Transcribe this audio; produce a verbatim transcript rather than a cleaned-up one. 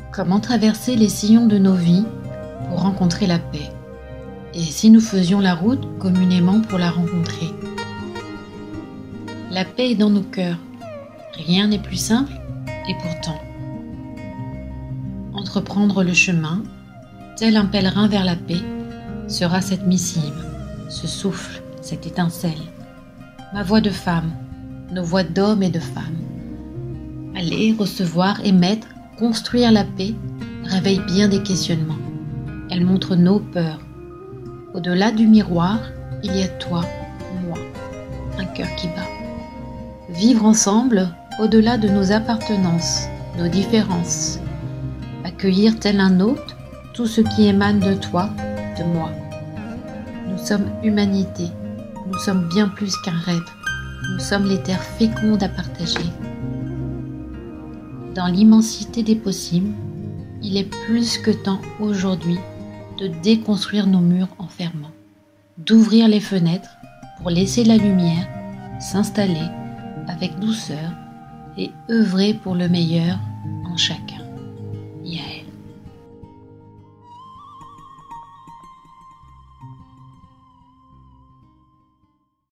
Comment traverser les sillons de nos vies pour rencontrer la paix? Et si nous faisions la route communément pour la rencontrer? La paix est dans nos cœurs. Rien n'est plus simple, et pourtant. Entreprendre le chemin, tel un pèlerin vers la paix, sera cette missive, ce souffle, cette étincelle. Ma voix de femme, nos voix d'hommes et de femmes. Aller, recevoir, émettre, construire la paix réveille bien des questionnements. Elle montre nos peurs. Au-delà du miroir, il y a toi, moi, un cœur qui bat. Vivre ensemble, au-delà de nos appartenances, nos différences. Accueillir tel un hôte tout ce qui émane de toi, de moi. Nous sommes humanité, nous sommes bien plus qu'un rêve. Nous sommes les terres fécondes à partager. Dans l'immensité des possibles, il est plus que temps aujourd'hui de déconstruire nos murs enfermants, d'ouvrir les fenêtres pour laisser la lumière s'installer avec douceur et œuvrer pour le meilleur en chacun.